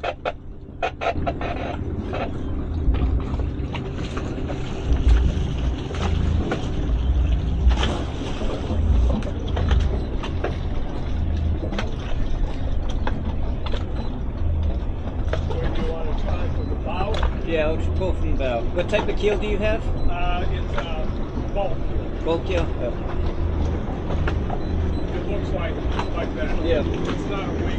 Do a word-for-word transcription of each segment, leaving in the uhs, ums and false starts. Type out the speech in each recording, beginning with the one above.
Yeah, we'll pull from the bow. What type of keel do you have? Uh, it's uh, bulk. Bulk keel? Oh. It looks like like that. Yeah. It's not a wing.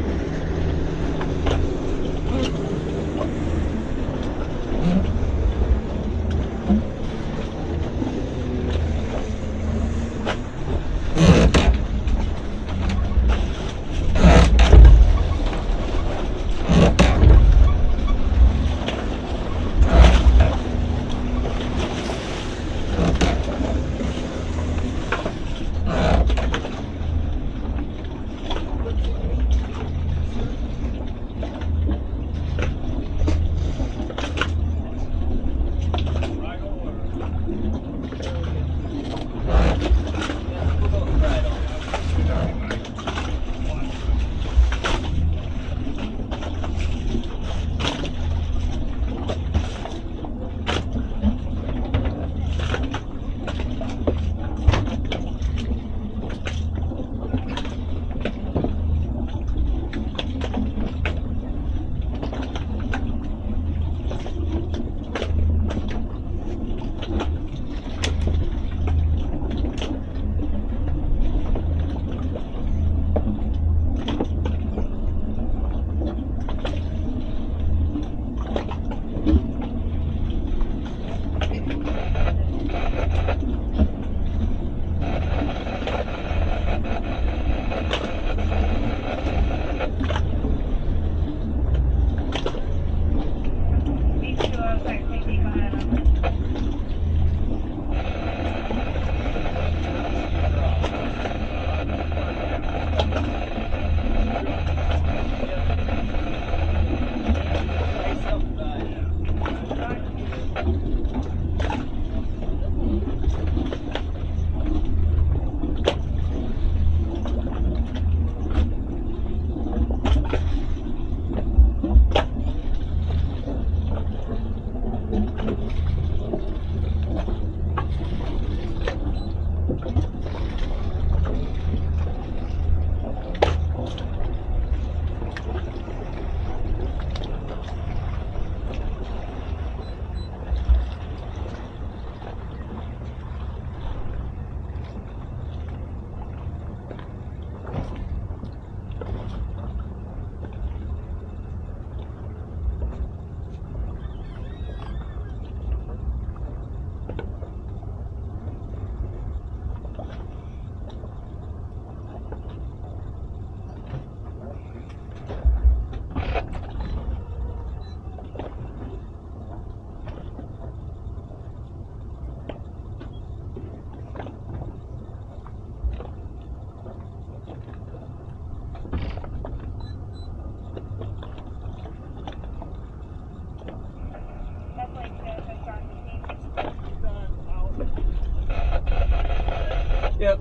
Yep.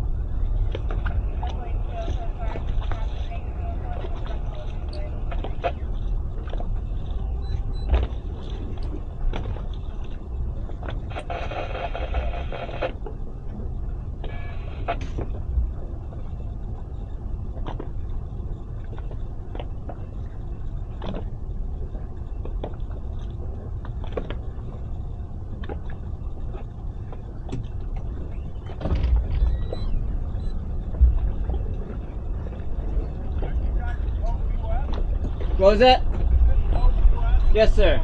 What was that? Yes, sir.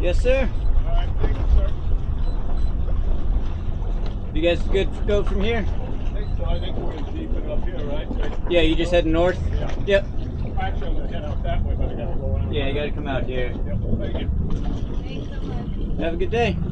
Yes, sir. All right, thank you, sir. You guys good to go from here? I think so. I think we're gonna deep it up here, right? So- Yeah, you just heading north? Yeah. Yep. Actually, I'm gonna head out that way, but I gotta go around. Yeah, you gotta come out here. Yep, thank you. Have a good day.